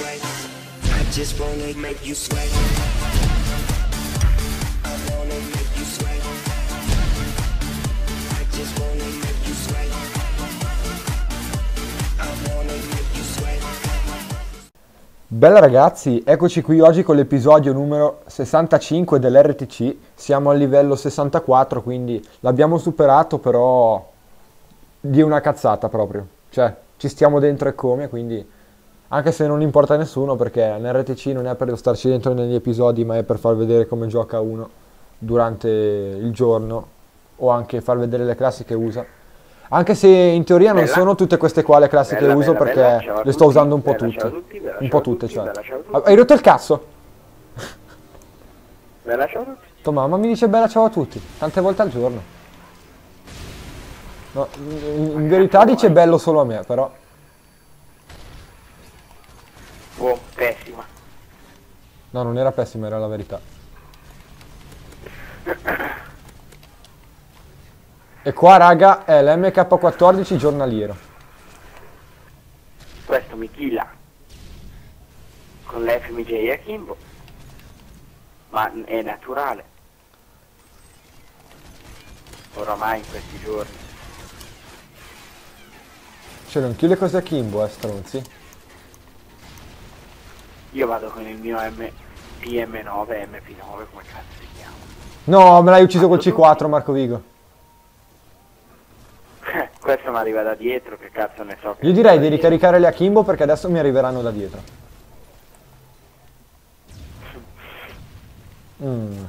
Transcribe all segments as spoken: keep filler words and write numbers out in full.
sweat. I just wanna make you sweat. I wanna make you sweat. I just wanna make you sweat. I wanna make you sweat. Bella ragazzi, eccoci qui oggi con l'episodio numero sessantacinque dell'R T C. Siamo al livello sessantaquattro, quindi l'abbiamo superato, però di una cazzata proprio. Cioè, ci stiamo dentro e come, quindi anche se non importa a nessuno, perché l'R T C non è per starci dentro negli episodi, ma è per far vedere come gioca uno durante il giorno, o anche far vedere le classi che usa. Anche se in teoria non Bella. sono tutte queste qua le classi Bella, che uso, bella, perché bella, ciao a le sto tutti, usando un po' bella, tutte. ciao a tutti, bella, Un ciao po' a tutte, tutti, cioè. bella, ciao a tutti. Hai rotto il cazzo? Bella ciao a tutti. Tua mamma mi dice bella ciao a tutti, tante volte al giorno. No, in, in verità dice bello solo a me, però. Buon, pessima. No, non era pessima, era la verità. E qua, raga, è l'M K quattordici giornaliero. Questo mi killa con l'F M J a Kimbo, ma è naturale oramai in questi giorni. Cioè, non chiude così a Kimbo, eh, stronzi. Io vado con il mio M P M nove, M P nove, come cazzo si chiama? No, me l'hai ucciso col C quattro, Marco Vigo. Questo mi arriva da dietro, che cazzo ne so. Che Io direi da di dietro. ricaricare le Akimbo, perché adesso mi arriveranno da dietro. Mm.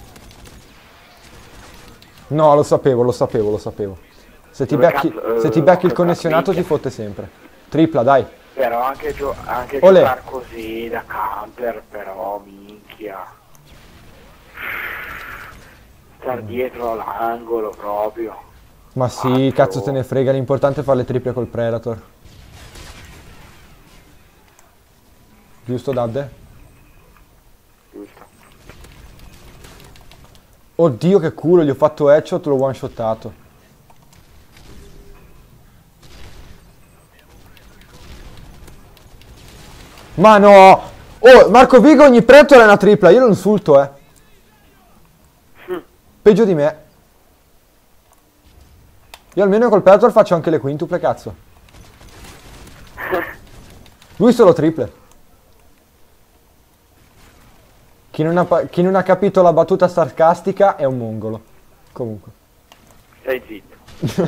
No, lo sapevo, lo sapevo, lo sapevo. Se ti Dove becchi, cazzo, eh, se ti becchi il cazzo, connessionato ti minchia. fotte sempre. Tripla, dai. Però anche, gio anche Olè. giocare così da camper, però minchia. Star dietro all'angolo proprio. Ma sì, Cazzo. cazzo te ne frega, l'importante è fare le triple col Predator. Giusto, Dadde? Giusto. Oddio che culo, gli ho fatto headshot, l'ho one shottato. Ma no! Oh, Marco Vigo ogni Predator è una tripla, io lo insulto, eh. Peggio di me. Io almeno col Predator faccio anche le quintuple, cazzo. Lui solo triple. Chi non ha, chi non ha capito la battuta sarcastica è un mongolo. Comunque. Stai zitto.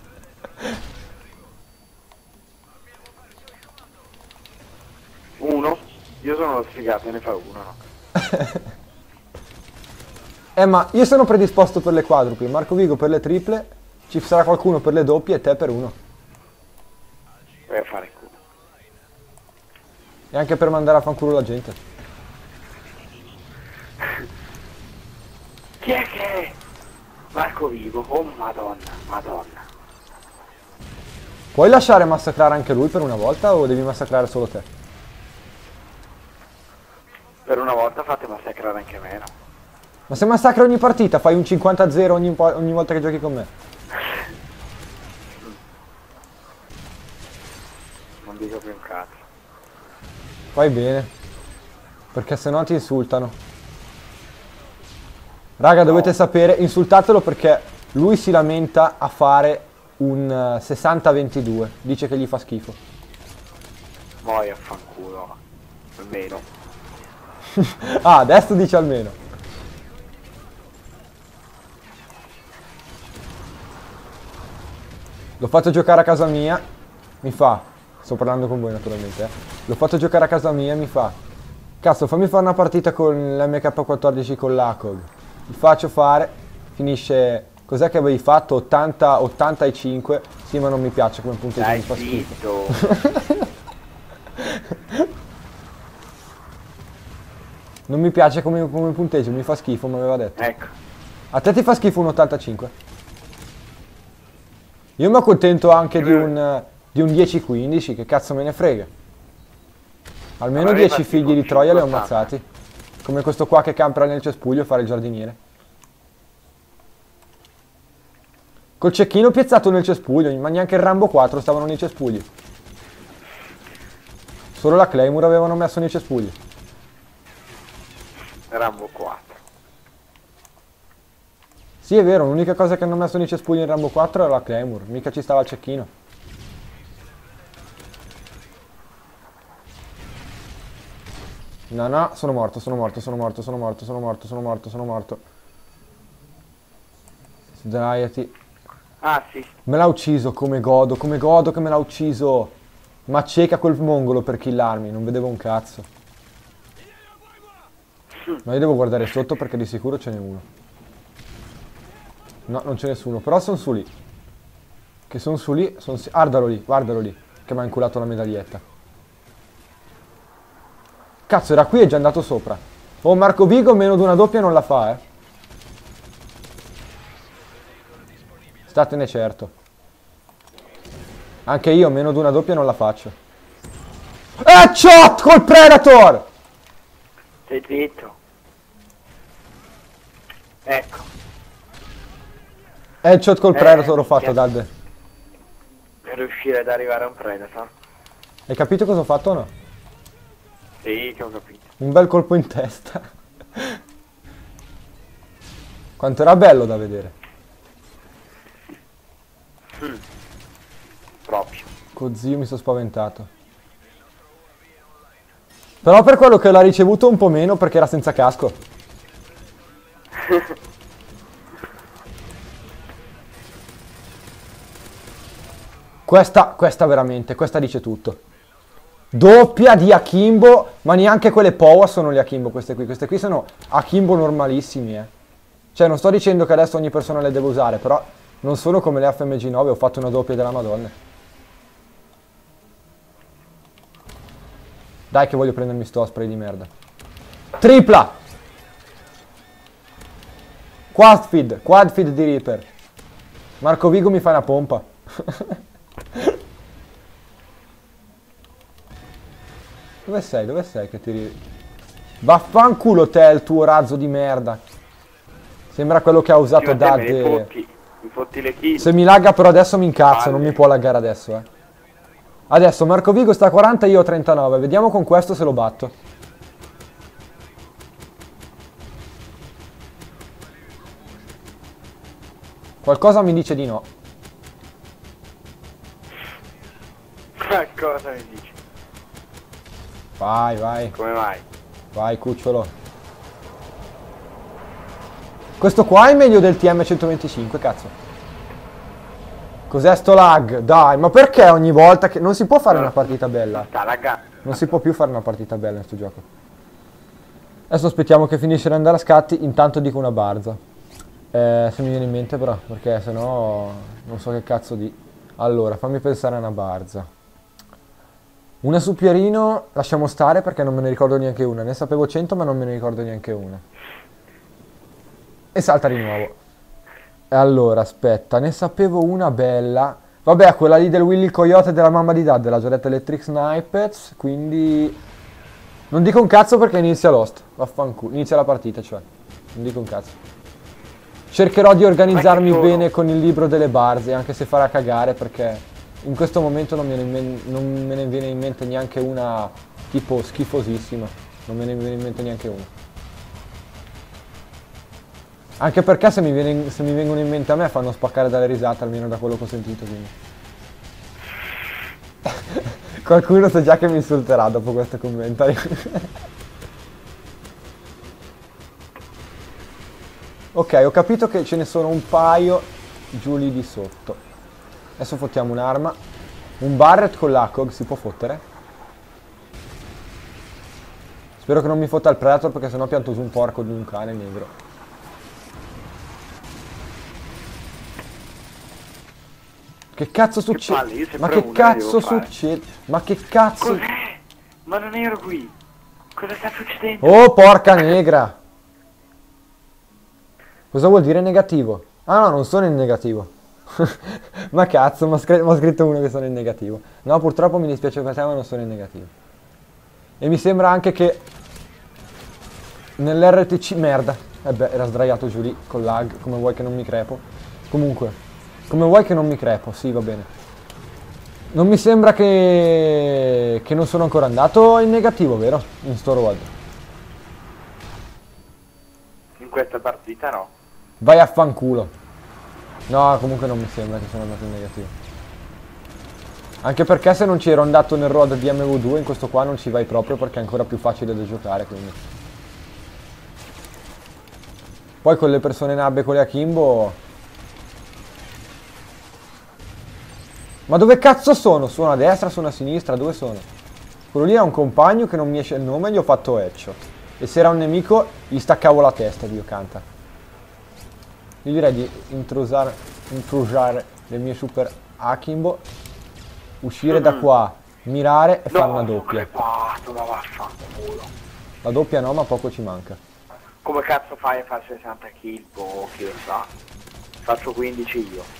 Uno? Io sono lo sfigato, ne fa uno, no? Eh, ma io sono predisposto per le quadrupli, Marco Vigo per le triple, ci sarà qualcuno per le doppie e te per uno. Vai a fare culo. E anche per mandare a fanculo la gente. Chi è che è? Marco Vigo, oh madonna, madonna. Puoi lasciare massacrare anche lui per una volta o devi massacrare solo te? Per una volta fate massacrare anche me, no? Ma se massacra ogni partita fai un cinquanta a zero ogni, ogni volta che giochi con me. Non dico più un cazzo. Fai bene. Perché sennò ti insultano. Raga, dovete sapere, insultatelo perché lui si lamenta a fare un uh, sessanta ventidue. Dice che gli fa schifo. Muoia, fanculo. Almeno. Ah, adesso dice almeno. L'ho fatto giocare a casa mia, mi fa, sto parlando con voi naturalmente, eh. L'ho fatto giocare a casa mia e mi fa, cazzo fammi fare una partita con l'M K quattordici con l'A C O G. Gli faccio fare, finisce, cos'è che avevi fatto? ottanta ottantacinque, sì ma non mi piace come punteggio, Dai, mi fa schifo. zitto. Non mi piace come, come punteggio, mi fa schifo, mi aveva detto. Ecco. A te ti fa schifo un ottantacinque? Io mi accontento anche di un, di un dieci quindici, che cazzo me ne frega. Almeno Vabbè, dieci fatti figli con di Troia li ho cinquanta. ammazzati. Come questo qua che campera nel cespuglio a fare il giardiniere. Col cecchino piazzato nel cespuglio, ma neanche il Rambo quattro stavano nei cespugli. Solo la Claymore avevano messo nei cespugli. Rambo quattro. Sì, è vero, l'unica cosa che hanno messo nei cespugli in Rambo quattro era la Claymore, mica ci stava il cecchino. No, no, sono morto, sono morto, sono morto, sono morto, sono morto, sono morto, sono morto. Sdraiati. Ah, sì. Me l'ha ucciso, come godo, come godo che me l'ha ucciso. Ma cieca quel mongolo per killarmi, non vedevo un cazzo. Ma io devo guardare sotto perché di sicuro ce n'è uno. No, non c'è nessuno, però sono su lì. Che sono su lì, son si guardalo lì, guardalo lì, che mi ha inculato la medaglietta. Cazzo, era qui e è già andato sopra. Oh, Marco Vigo meno di una doppia non la fa, eh. Statene certo. Anche io meno di una doppia non la faccio. Headshot col Predator! Stai zitto. Ecco. Headshot col Eh, Predator ho fatto, minchia. Dad. Per riuscire ad arrivare a un Predator. Hai capito cosa ho fatto o no? Sì, che ho capito. Un bel colpo in testa. Quanto era bello da vedere. Mm. Proprio. Cozio, mi sono spaventato. Però per quello che l'ha ricevuto un po' meno perché era senza casco. Questa, questa veramente, questa dice tutto. Doppia di Akimbo, ma neanche quelle Powa sono le Akimbo queste qui. Queste qui sono Akimbo normalissimi, eh. Cioè, non sto dicendo che adesso ogni persona le deve usare, però non sono come le F M G nove, ho fatto una doppia della Madonna. Dai che voglio prendermi sto spray di merda. Tripla! Quad feed, quad feed di Reaper. Marco Vigo mi fa una pompa. Dove sei? Dove sei che ti... Vaffanculo te, il tuo razzo di merda. Sembra quello che ha usato Prima te Dad. me ne fotti, mi fotti le kill. Se mi lagga però adesso mi incazzo, Palle. non mi può laggare adesso, eh. Adesso Marco Vigo sta a quaranta, io ho trentanove. Vediamo con questo se lo batto. Qualcosa mi dice di no. Cosa mi dici? Vai, vai, Come mai? vai cucciolo. Questo qua è meglio del T M centoventicinque, cazzo. Cos'è sto lag? Dai, ma perché ogni volta che... Non si può fare una partita bella. Sta laggando. Non si può più fare una partita bella in sto gioco. Adesso aspettiamo che finisce di andare a scatti. Intanto dico una barza. Eh, se mi viene in mente però, perché sennò non so che cazzo di... Allora, fammi pensare a una barza. Una su Pierino lasciamo stare perché non me ne ricordo neanche una. Ne sapevo cento ma non me ne ricordo neanche una. E salta di nuovo. E allora, aspetta, ne sapevo una bella. Vabbè, quella lì del Willy Coyote della mamma di Dad, l'ha già detta Electric Snipers, quindi... Non dico un cazzo perché inizia Lost. Vaffanculo, inizia la partita, cioè. Non dico un cazzo. Cercherò di organizzarmi bene con il libro delle barze, anche se farà cagare perché... In questo momento non me, ne, non me ne viene in mente neanche una tipo schifosissima. Non me ne viene in mente neanche una. Anche perché se mi, viene, se mi vengono in mente a me fanno spaccare dalle risate, almeno da quello che ho sentito. Quindi. Qualcuno sa già che mi insulterà dopo questo commentario. Ok, ho capito che ce ne sono un paio giù lì di sotto. Adesso fottiamo un'arma. Un Barret con l'A C O G si può fottere? Spero che non mi fotta il Predator perché sennò pianto su un porco di un cane negro. Che cazzo succede? Ma che cazzo succede? Ma che cazzo? Cos'è? Ma non ero qui. Cosa sta succedendo? Oh porca negra! Cosa vuol dire negativo? Ah no, non sono in negativo. Ma cazzo, mi ha scritto uno che sono in negativo. No, purtroppo mi dispiace per te, ma non sono in negativo. E mi sembra anche che nell'R T C... Merda. Eh beh, era sdraiato giù lì con lag. Come vuoi che non mi crepo? Comunque, come vuoi che non mi crepo? Sì, va bene. Non mi sembra che... che non sono ancora andato in negativo, vero? In sto road. In questa partita no. Vai a fanculo. No, comunque non mi sembra che sono andato in negativo. Anche perché se non ci ero andato nel road di M V due, in questo qua non ci vai proprio perché è ancora più facile da giocare, quindi. Poi con le persone nabbe, con le Akimbo... Ma dove cazzo sono? Sono a destra, sono a sinistra, dove sono? Quello lì è un compagno che non mi esce il nome e gli ho fatto headshot. E se era un nemico, gli staccavo la testa, Dio canta. Io direi di intrusare, intrusare le mie super Akimbo, uscire da qua, mirare e fare una doppia. Crepato, ma vaffanculo. La doppia no, ma poco ci manca. Come cazzo fai a fare sessanta kill? Boh, chi lo sa. Faccio quindici io.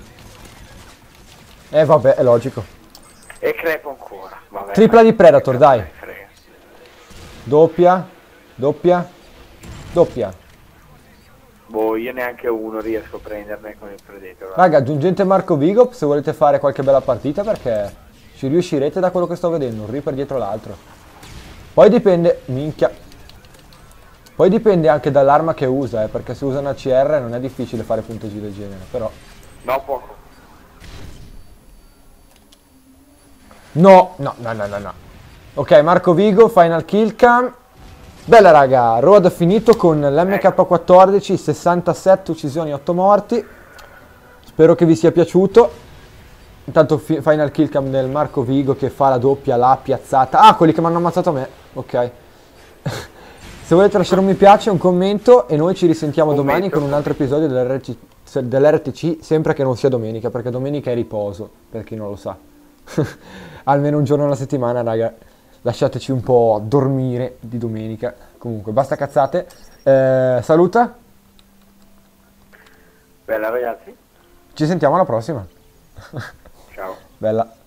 Eh vabbè, è logico. E crepo ancora. Vabbè, Tripla di Predator, dai. frega. Doppia, doppia, doppia. Boh, io neanche uno riesco a prenderne con il Predator. Raga, aggiungete Marco Vigo se volete fare qualche bella partita perché ci riuscirete da quello che sto vedendo, un Reaper dietro l'altro. Poi dipende, minchia. Poi dipende anche dall'arma che usa, eh, perché se usa una C R non è difficile fare punteggi del genere, però. No, poco. No, no, no, no, no, no. Ok, Marco Vigo, final kill cam. Bella raga, road finito con l'M K quattordici, sessantasette uccisioni, otto morti. Spero che vi sia piaciuto. Intanto final kill cam del Marco Vigo che fa la doppia, la piazzata. Ah, quelli che mi hanno ammazzato a me. Ok. Se volete lasciare un mi piace, un commento e noi ci risentiamo Commento. domani con un altro episodio dell'R T C, sempre che non sia domenica, perché domenica è riposo, per chi non lo sa. Almeno un giorno alla settimana, raga. Lasciateci un po' dormire di domenica. Comunque, basta cazzate. Eh, saluta. Bella ragazzi. Ci sentiamo alla prossima. Ciao. Bella.